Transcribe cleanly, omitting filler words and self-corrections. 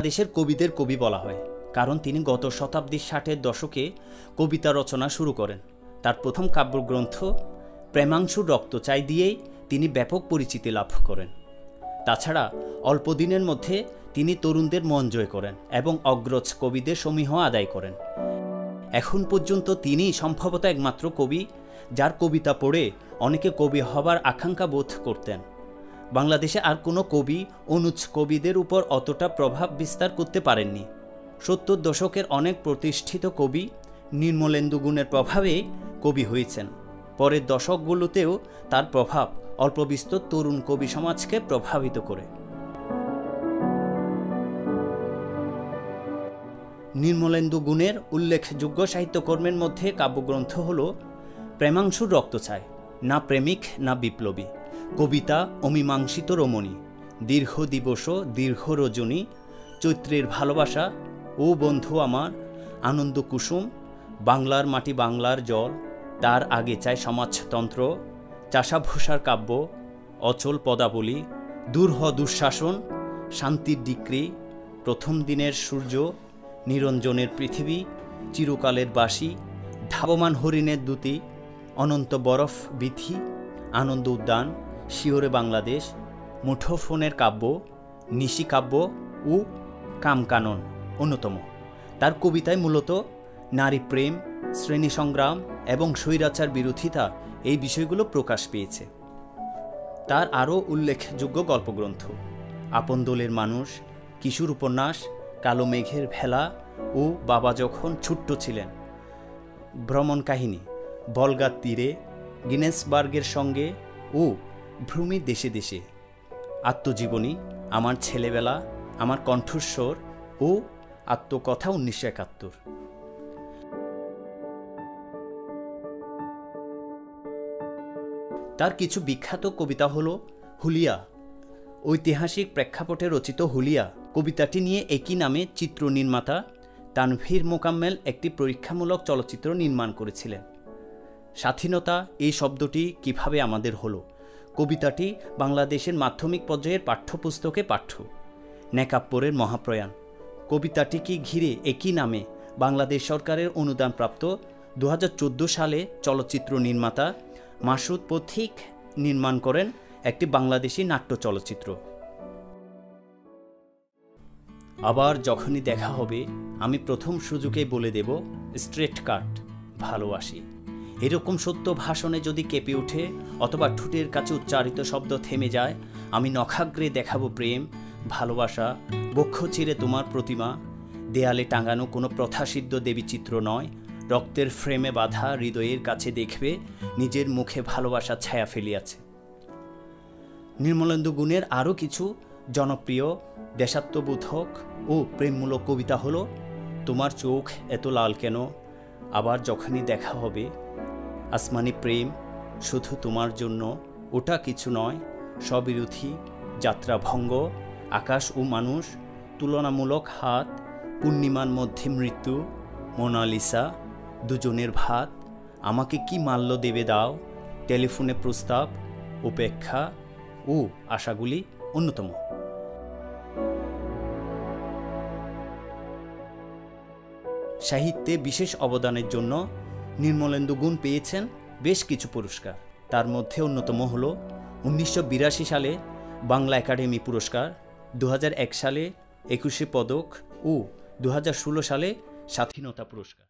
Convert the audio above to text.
বাংলাদেশের কবিদের কবি বলা হয়, কারণ তিনি গত শতাব্দীর 60-এর দশকে কবিতা রচনা শুরু করেন। তার প্রথম কাব্যগ্রন্থ প্রেমাংশুর রক্ত চাই দিয়েই তিনি ব্যাপক পরিচিতি লাভ করেন। তাছাড়া অল্প দিনের মধ্যে তিনি তরুণদের মন জয় করেন এবং অগ্রজ কবিদের সমীহ আদায় করেন। এখন পর্যন্ত তিনি সম্ভবত একমাত্র কবি যার কবিতা পড়ে অনেকে কবি হবার আকাঙ্ক্ষা বোধ করতেন। বাংলাদেশে আর কোনো কবি অনুজ কবিদের উপর অতটা প্রভাব বিস্তার করতে পারেননি। 70 দশকের অনেক প্রতিষ্ঠিত কবি নির্মলেন্দু গুণের প্রভাবে কবি হয়েছেন। পরের দশকগুলোতেও তার প্রভাব অল্প বিস্তর তরুণ কবি সমাজকে প্রভাবিত করে। নির্মলেন্দু গুণের উল্লেখযোগ্য সাহিত্যকর্মের মধ্যে কাব্যগ্রন্থ হল প্রেমাংশুর রক্ত চাই, না প্রেমিক না বিপ্লবী, কবিতা অমীমাংসিত রমণী, দীর্ঘ দিবস দীর্ঘ রজনী, চৈত্রের ভালোবাসা, ও বন্ধু আমার, আনন্দ কুসুম, বাংলার মাটি বাংলার জল, তার আগে চাই সমাজতন্ত্র, চাষাভূষার কাব্য, অচল পদাবলী, দূর হ দুঃশাসন, শান্তির ডিক্রি, প্রথম দিনের সূর্য, নিরঞ্জনের পৃথিবী, চিরকালের বাসী, ধাবমান হরিণের দ্যুতি, অনন্ত বরফ বিথি, আনন্দ উদ্যান, শিওরে বাংলাদেশ, মুঠোফোনের কাব্য, নিশি কাব্য ও কামকানন অন্যতম। তার কবিতায় মূলত নারী প্রেম, শ্রেণী সংগ্রাম এবং স্বৈরাচার বিরোধিতা এই বিষয়গুলো প্রকাশ পেয়েছে। তার আরও উল্লেখযোগ্য গল্পগ্রন্থ আপন দোলের মানুষ, কিশোর উপন্যাস, কালো মেঘের ভেলা ও বাবা যখন ছোট্ট ছিলেন, ভ্রমণ কাহিনী, বলগার তীরে, গিনেসবার্গের সঙ্গে ও ভ্রমি দেশে দেশে, আত্মজীবনী, আমার ছেলেবেলা, আমার কণ্ঠস্বর ও আত্মকথা 1971। তার কিছু বিখ্যাত কবিতা হল হুলিয়া। ঐতিহাসিক প্রেক্ষাপটে রচিত হুলিয়া কবিতাটি নিয়ে একই নামে চিত্র নির্মাতা তানভীর মোকাম্মেল একটি পরীক্ষামূলক চলচ্চিত্র নির্মাণ করেছিলেন। স্বাধীনতা এই শব্দটি কিভাবে আমাদের হলো কবিতাটি বাংলাদেশের মাধ্যমিক পর্যায়ের পাঠ্যপুস্তকে পাঠ্য। নেকাব্বরের মহাপ্রয়াণ কবিতাটিকে ঘিরে একই নামে বাংলাদেশ সরকারের অনুদানপ্রাপ্ত 2014 সালে চলচ্চিত্র নির্মাতা মাসুদ পথিক নির্মাণ করেন একটি বাংলাদেশি নাট্য চলচ্চিত্র। আবার যখনই দেখা হবে আমি প্রথম সুযোগে বলে দেব স্ট্রেট কাট ভালোবাসি। এরকম সত্য ভাষণে যদি কেঁপে ওঠে অথবা ঠোঁটের কাছে উচ্চারিত শব্দ থেমে যায়, আমি নখাগ্রে দেখাবো প্রেম ভালোবাসা, বক্ষ চিরে তোমার প্রতিমা, দেয়ালে টাঙানো কোনো প্রথাসিদ্ধ দেবীচিত্র নয়, রক্তের ফ্রেমে বাঁধা হৃদয়ের কাছে দেখবে নিজের মুখে ভালোবাসা ছায়া ফেলিয়াছে। নির্মলেন্দু গুণের আরও কিছু জনপ্রিয় দেশাত্মবোধক ও প্রেমমূলক কবিতা হল তোমার চোখ এত লাল কেন, আবার যখনই দেখা হবে, আসমানি প্রেম, শুধু তোমার জন্য, ওটা কিছু নয়, স্ববিরোধী, যাত্রাভঙ্গ, আকাশ ও মানুষ, তুলনামূলক হাত, পূর্ণিমার মধ্যে মৃত্যু, মোনালিসা, দুজনের ভাত, আমাকে কি মাল্য দেবে দাও, টেলিফোনে প্রস্তাব, উপেক্ষা ও আশাগুলি অন্যতম। সাহিত্যে বিশেষ অবদানের জন্য নির্মলেন্দু গুণ পেয়েছেন বেশ কিছু পুরস্কার। তার মধ্যে অন্যতম হল 1982 সালে বাংলা একাডেমি পুরস্কার, 2001 সালে 21শে পদক ও 2016 সালে স্বাধীনতা পুরস্কার।